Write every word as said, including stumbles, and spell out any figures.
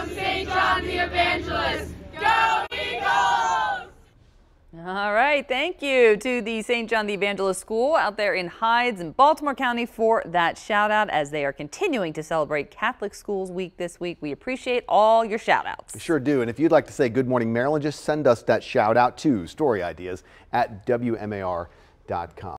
from Saint John the Evangelist. Go Eagles! All right, thank you to the Saint John the Evangelist School out there in Hydes in Baltimore County for that shout out as they are continuing to celebrate Catholic Schools Week this week. We appreciate all your shout outs. We sure do. And if you'd like to say Good Morning Maryland, just send us that shout out to story ideas at W M A R dot com.